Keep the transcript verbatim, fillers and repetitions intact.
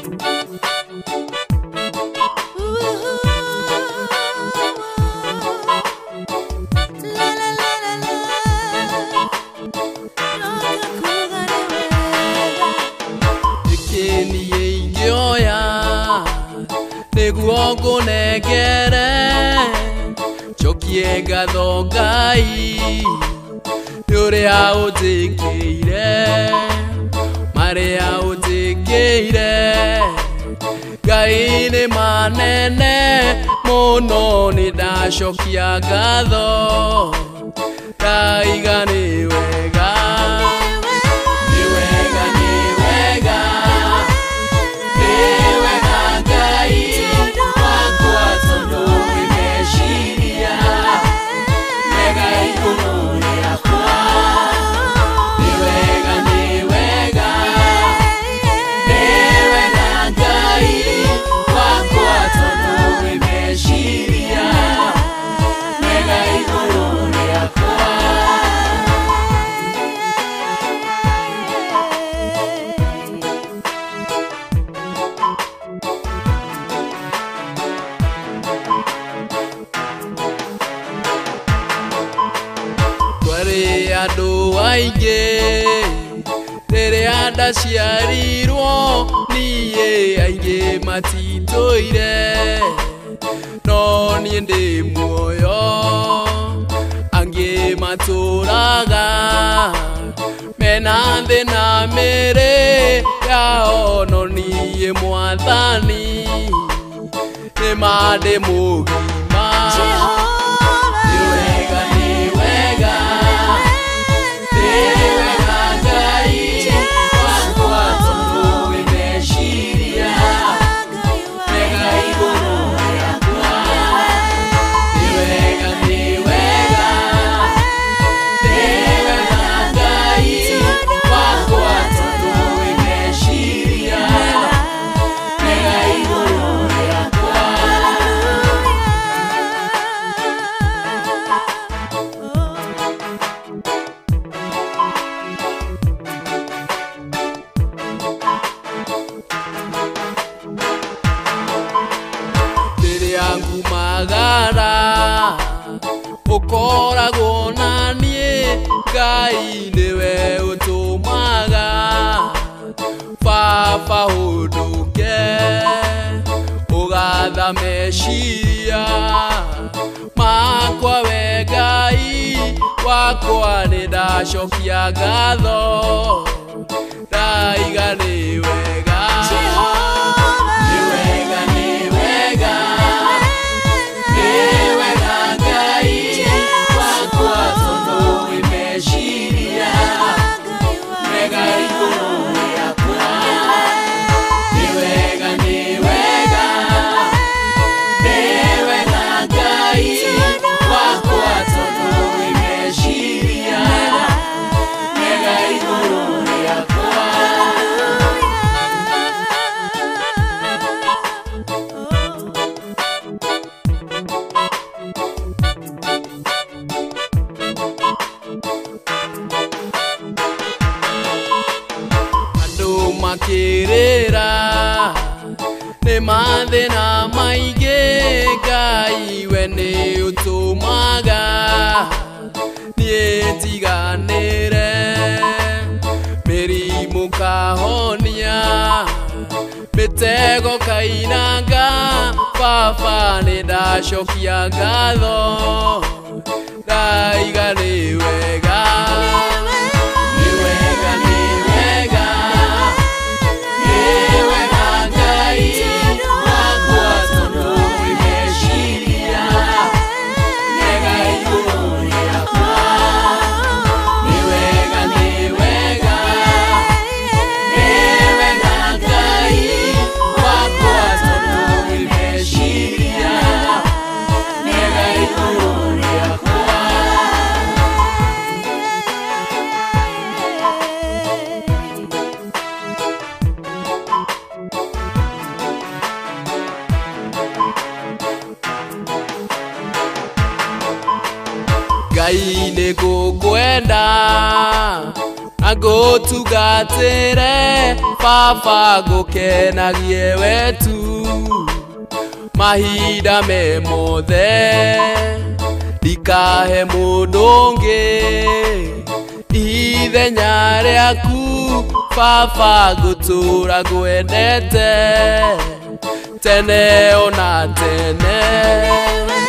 Neguogo negere chokiega dogai yore aotekeire mare aotekeire gaine manene mono ni dashokia gado kaigani wega Ado aige tere ada ciarirwo niye aige matitoire no nie ndi muoyo ange maturaga mena thina mere yao no niye mwathani ni made mugima yangu magara ukoragwo nanie Ngai niwe utumaga baba hunduke ugatha meciria makwa we Ngai wakwa ni ndacokia ngatho ndaiga ni wega makirira ne mathina maige Ngai we ni utumaga nie tiganire mirimu kahonia mitego kainanga baba ni ndacokia ngatho ndaiga ni wega Ngai ni gukwenda Agotugatire baba ngukenagie wetu mahinda me mothe ndikahe mundu ungi ithenya riaku baba ngutura ngwendete tene ona tene.